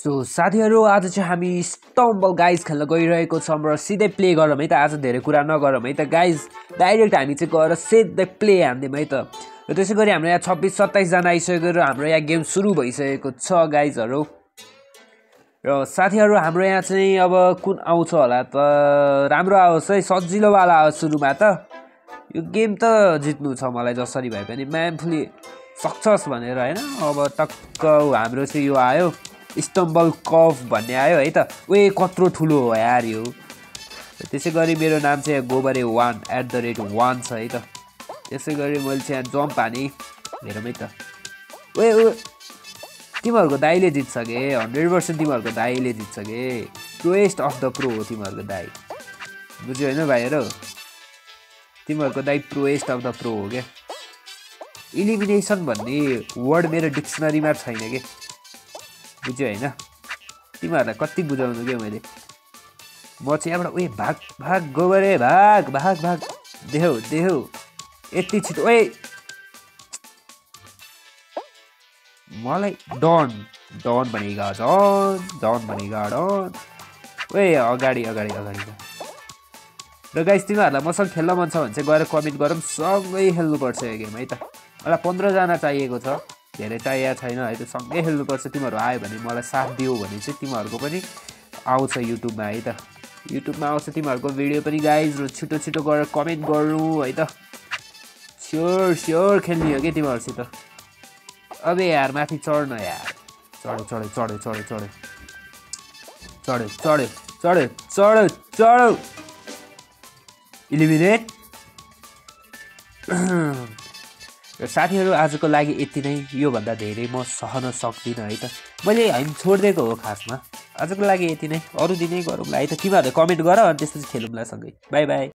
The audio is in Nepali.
सो साथीहरू आज चाहिँ हामी स्टम्बल गाइज खेल्न गइरहेको छौँ र सिधै प्ले गरौँ है त। आज धेरै कुरा नगरौँ है त गाइज, डाइरेक्ट हामी चाहिँ गएर सिधै प्ले हान्दिउँ है त। र त्यसै गरी हाम्रो यहाँ 26-27 जना आइसक्यो र हाम्रो यहाँ गेम सुरु भइसकेको छ गाइजहरू। र साथीहरू हाम्रो यहाँ चाहिँ अब कुन आउँछ होला त, राम्रो आओस् है, सजिलोवाला आओस् सुरुमा त। यो गेम त जित्नु छ मलाई जसरी भए पनि, म्यामफुली सक्छस् भनेर होइन। अब टक्क हाम्रो चाहिँ यो आयो स्टम्बल कफ भन्ने आयो है त। ओए कत्रो ठुलो हो यार यो। त्यसै गरी मेरो नाम चाहिँ गोबरे 1@1 छ है त। त्यसै गरी मैले चाहिँ जम्प हाने, हेरौँ है त। ओए ओ तिमीहरूको दाइले जित्छ के, 100% तिमीहरूको दाइले जित्छ के। प्रोएस्ट अफ द प्रो हो तिमीहरूको दाइ, बुझ्यो होइन भाइहरू? तिमीहरूको दाइ प्रोएस्ट अफ द प्रो हो क्या। इलिमिनेसन भन्ने वर्ड मेरो डिक्सनरीमा छैन के, बुझ्यो होइन? तिमीहरूलाई कति बुझाउनु क्या मैले। म चाहिँ यहाँबाट ओए भाग भाग गोबरे भाग भाग भाग, देऊ देऊ यति छिटो। ओए मलाई डन डन भनेको डन भनेको डन। ओए अगाडि अगाडि अगाडि। र गाइस तिमीहरूलाई मसँग खेल्न मन छ भने चाहिँ गएर कमेन्ट गरौँ, सँगै खेल्नुपर्छ यो गेम है त। मलाई 15 जना चाहिएको छ, धेरै चाहिएको छैन है त। सँगै खेल्नुपर्छ। तिमीहरू आयो भने मलाई साथ दियो भने चाहिँ तिमीहरूको पनि आउँछ युट्युबमा है त। युट्युबमा आउँछ तिमीहरूको भिडियो पनि गाइज। र छिटो छिटो गरेर कमेन्ट गर्नु है त। स्योर स्योर खेल्ने हो कि तिमीहरूसित। अबे यार माथि चढ्न यार। चढ्यो चढ्यो चढ्यो चढ्यो चढ्यो चढ्यो चढ्यो चढ्यो चढ्यो चढ्यो। इलिमिनेट। र साथीहरू आजको लागि यति नै, योभन्दा धेरै म सहन सक्दिनँ है त। मैले हामी छोडिदिएको हो खासमा। आजको लागि यति नै, अरू दिनै गरौँला है त। तिमीहरूले कमेन्ट गर अनि त्यसपछि खेलौँला सँगै। Bye by.